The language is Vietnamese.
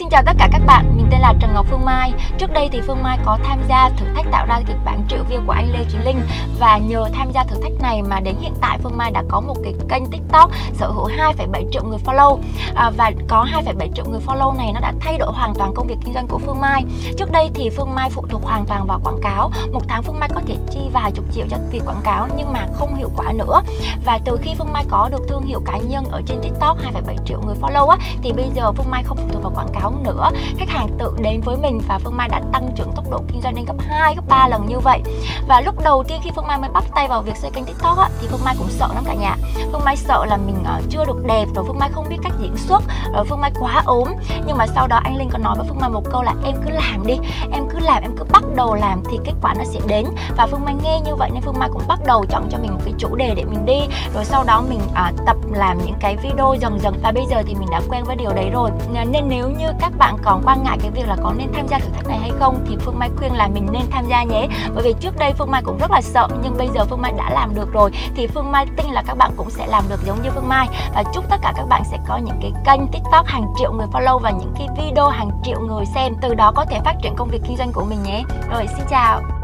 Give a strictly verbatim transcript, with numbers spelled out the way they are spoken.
chào tất cả các bạn, mình tên là Trần Ngọc Phương Mai. Trước đây thì Phương Mai có tham gia thử thách tạo ra kịch bản triệu view của anh Lê Trí Linh. Và nhờ tham gia thử thách này mà đến hiện tại Phương Mai đã có một cái kênh TikTok sở hữu hai phẩy bảy triệu người follow. à, Và có hai phẩy bảy triệu người follow này nó đã thay đổi hoàn toàn công việc kinh doanh của Phương Mai. Trước đây thì Phương Mai phụ thuộc hoàn toàn vào quảng cáo. Một tháng Phương Mai có thể chi vài chục triệu cho việc quảng cáo nhưng mà không hiệu quả nữa. Và từ khi Phương Mai có được thương hiệu cá nhân ở trên TikTok hai phẩy bảy triệu người follow á, thì bây giờ Phương Mai không phụ thuộc vào quảng cáo nữa. Khách hàng tự đến với mình và Phương Mai đã tăng trưởng tốc độ kinh doanh lên gấp hai, gấp ba lần như vậy. Và lúc đầu tiên khi Phương Mai mới bắt tay vào việc xây kênh TikTok á, thì Phương Mai cũng sợ lắm cả nhà. Phương Mai sợ là mình uh, chưa được đẹp, rồi Phương Mai không biết cách diễn xuất, rồi Phương Mai quá ốm. Nhưng mà sau đó anh Linh có nói với Phương Mai một câu là em cứ làm đi, em cứ làm, em cứ bắt đầu làm thì kết quả nó sẽ đến. Và Phương Mai nghe như vậy nên Phương Mai cũng bắt đầu chọn cho mình một cái chủ đề để mình đi. Rồi sau đó mình uh, tập làm những cái video dần dần. Và bây giờ thì mình đã quen với điều đấy rồi. Nên nếu như các bạn còn quan ngại cái việc là có nên tham gia thử thách này hay không thì Phương Mai khuyên là mình nên tham gia nhé. Bởi vì trước đây Phương Mai cũng rất là sợ, nhưng bây giờ Phương Mai đã làm được rồi thì Phương Mai tin là các bạn cũng sẽ làm được giống như Phương Mai. Và chúc tất cả các bạn sẽ có những cái kênh TikTok hàng triệu người follow và những cái video hàng triệu người xem, từ đó có thể phát triển công việc kinh doanh của mình nhé. Rồi, xin chào.